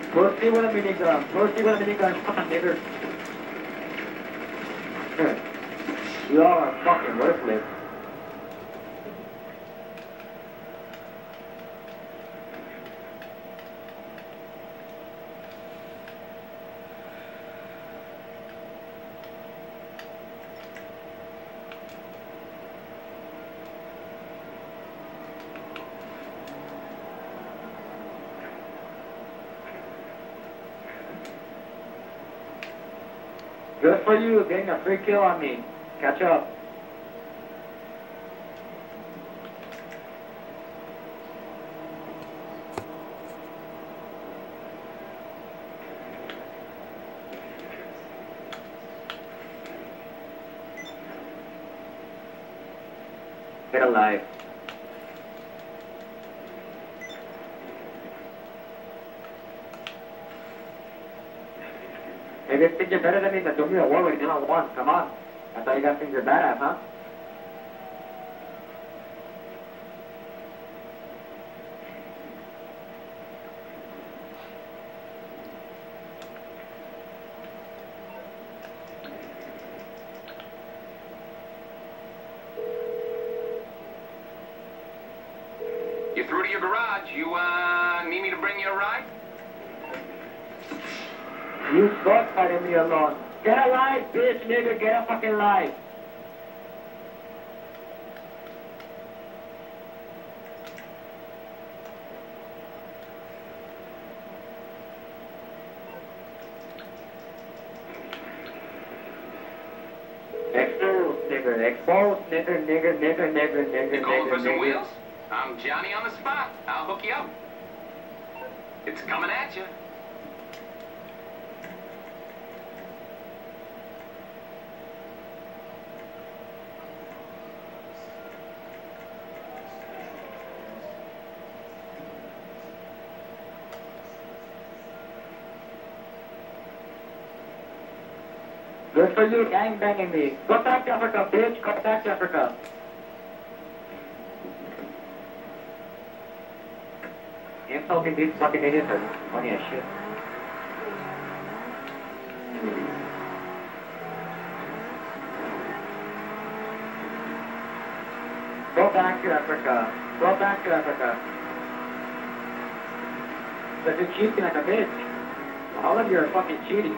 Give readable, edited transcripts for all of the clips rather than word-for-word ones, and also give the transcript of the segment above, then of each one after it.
Pussy with a minigun. Pussy with a minigun. Fucking nigger. You all are fucking worthless. Good for you, getting a free kill on me. Catch up. Get alive. Hey, you think you're better than me? Then do me a war with you on one. Come on. I thought you guys think you're badass, huh? You're through to your garage. You, need me to bring you a ride? You suck letting me alone. Get alive, bitch, nigga. Get a fucking life. Expose, nigger. Expose, nigger. You calling for some wheels? I'm Johnny on the spot. I'll hook you up. It's coming at you. Good for you, gang banging me. Go back to Africa, bitch. Go back to Africa. Insulting these fucking idiots are funny as shit. Go back to Africa. Go back to Africa. But you're cheating like a bitch. All of you are fucking cheating.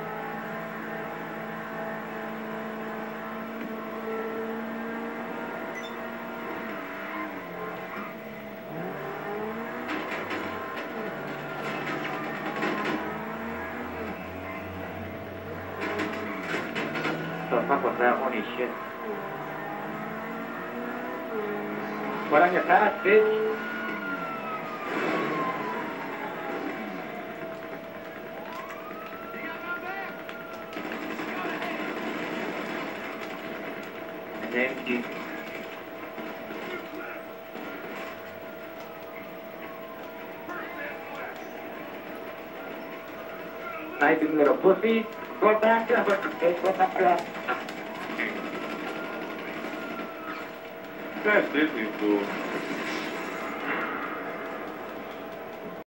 What the fuck was that? Holy shit. What on your path, bitch? And then sniping little pussy. Go back to Africa, bitch. Go back to Africa. That's Disney fool.